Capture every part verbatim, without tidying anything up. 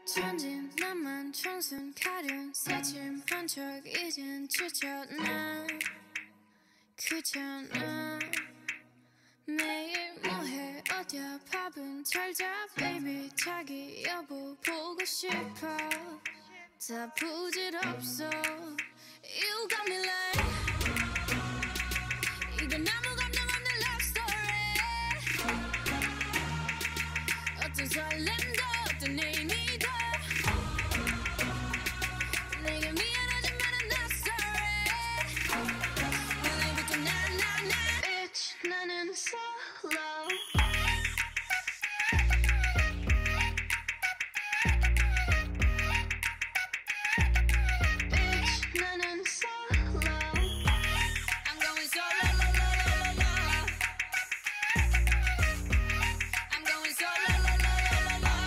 천진 나만 청순 가련 새침 번쩍 이젠 지쳤나 귀찮아 매일 뭐해 어디야 밥은 잘자 baby 자기 여보 보고 싶어 다 부질없어 You got me like 이건 아무 감정 없는 love story 어떤 설렘도 어떤 의미도 내게 미안하지만 I'm not sorry 오늘부터 난 난 난 Bitch 나는 solo Bitch 나는 solo I'm going solo lo lo lo lo lo I'm going solo lo lo lo lo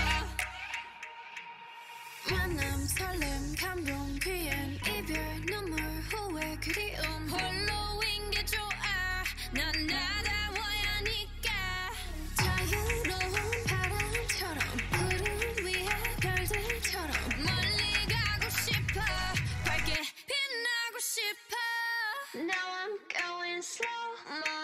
lo 만남 설렘 감동 귀엔 이별 눈물 후회 그리움 홀로인 게 좋아 난 나다워야 하니까 자유로운 바람처럼 구름 위에 별들처럼 멀리 가고 싶어 밝게 빛나고 싶어 Now I'm going slow-mo